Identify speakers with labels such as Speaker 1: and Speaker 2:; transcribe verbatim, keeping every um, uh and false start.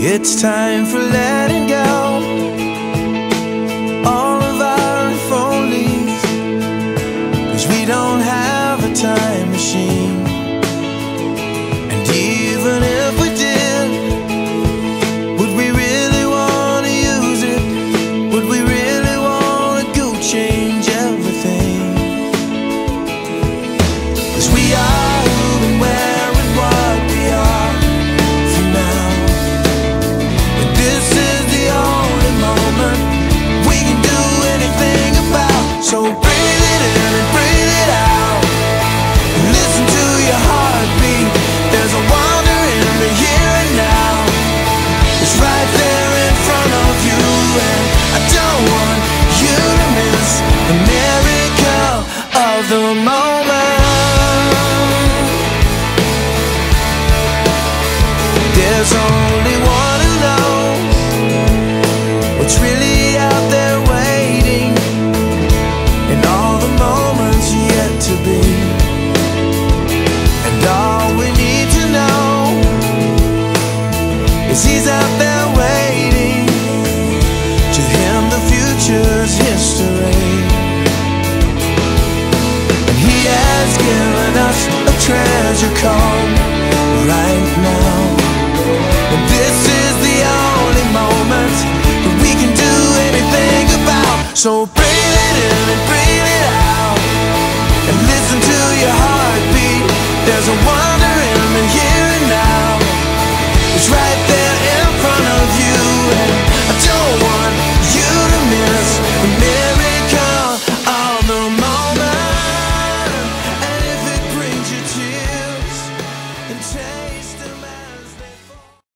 Speaker 1: It's time for letting go all of our if onlys, 'cause we don't have a time machine. And even if we did, would we really want to use it? Would we really want to go change everything? 'Cause we are who and where and what we are for now. And this is the only moment we can do anything about. So breathe it in and breathe it out. Listen to your heartbeat. There's a wonder in the here and now. It's right there in front of you, and I don't want you to miss the miracle of the moment. There's only one who knows what's really out there waiting, and all the moments yet to be. And all we need to know is he's out there waiting. To him the future's history, and he has given us a treasure called right now. And this is the only moment that we can do anything about. So breathe it in and breathe it out, and listen to your heartbeat. There's a wonder in the here and now. It's right there in front of you, and I don't want you to miss the miracle of the moment. And if it brings you tears and taste